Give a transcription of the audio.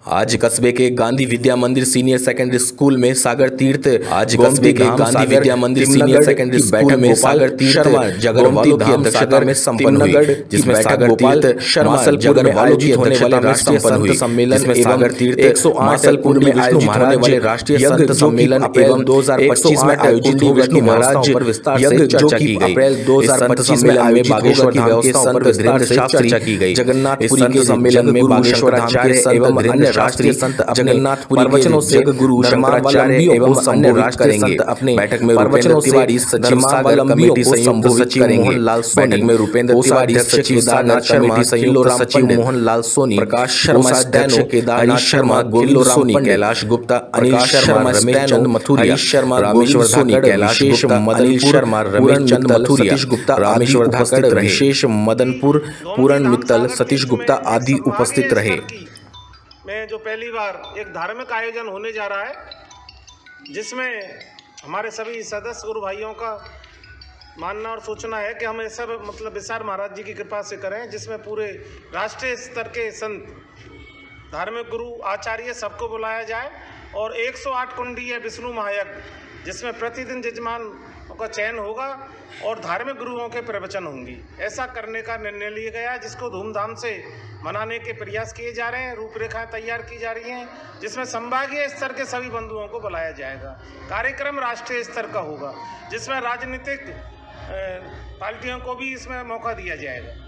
आज कस्बे के गांधी विद्या मंदिर सीनियर सेकेंडरी स्कूल में सागर तीर्थ कस्बे के गांधी विद्या मंदिर सीनियर सेकेंडरी स्कूल में सागर तीर्थ जगरवालों की अध्यक्षता में संपन्न हुई, जिसमें सागर तीर्थ शर्मा जगरवालों की अध्यक्षता में संपन्न सम्मेलन में सागर तीर्थ 108 में आयोजित होने वाले राष्ट्रीय संत सम्मेलन एवं 2025 में आयोजित विष्णु महाराज पर विस्तार से चर्चा की गई। अप्रैल 2025 में आयोजित बागेश्वर धाम के संत धीरेन्द्र से चर्चा की गई। जगन्नाथपुरी के सम्मेलन में बागेश्वर धाम के एवं अन्य राष्ट्रीय संत जगन्नाथपुरी प्रवचनों से गुरु शंकराचार्य एवं अन्य राष्ट्रीय संत अपने बैठक में रूपेंद्र तिवारी सचिव सागर कमेटी संयुक्त सचिव मोहनलाल सोनी, बैठक में रूपेंद्र तिवारी सचिव सागर कमेटी संयुक्त सचिव मोहनलाल सोनी, प्रकाश शर्मा स्टैनो केदारनाथ शर्मा गोविंद सोनी, कैलाश गुप्ता अनिल शर्मा रमेश चंद मथुरिया शर्मा रामेश्वर सोनी, कैलाश गुप्ता अनिल शर्मा रमेश चंद मथुरिया सतीश गुप्ता रामेश्वर धाकड़ विशेष मदनपुर पूरण मित्तल सतीश गुप्ता आदि उपस्थित रहे। में जो पहली बार एक धार्मिक आयोजन होने जा रहा है, जिसमें हमारे सभी सदस्य गुरु भाइयों का मानना और सोचना है कि हम ये सब विशाल महाराज जी की कृपा से करें, जिसमें पूरे राष्ट्रीय स्तर के संत धार्मिक गुरु आचार्य सबको बुलाया जाए और 108 कुंडीय विष्णु महायज्ञ जिसमें प्रतिदिन यजमान का चयन होगा और धार्मिक गुरुओं के प्रवचन होंगी, ऐसा करने का निर्णय लिया गया है, जिसको धूमधाम से मनाने के प्रयास किए जा रहे हैं। रूपरेखाएं तैयार की जा रही हैं, जिसमें संभागीय स्तर के सभी बंधुओं को बुलाया जाएगा। कार्यक्रम राष्ट्रीय स्तर का होगा, जिसमें राजनीतिक पार्टियों को भी इसमें मौका दिया जाएगा।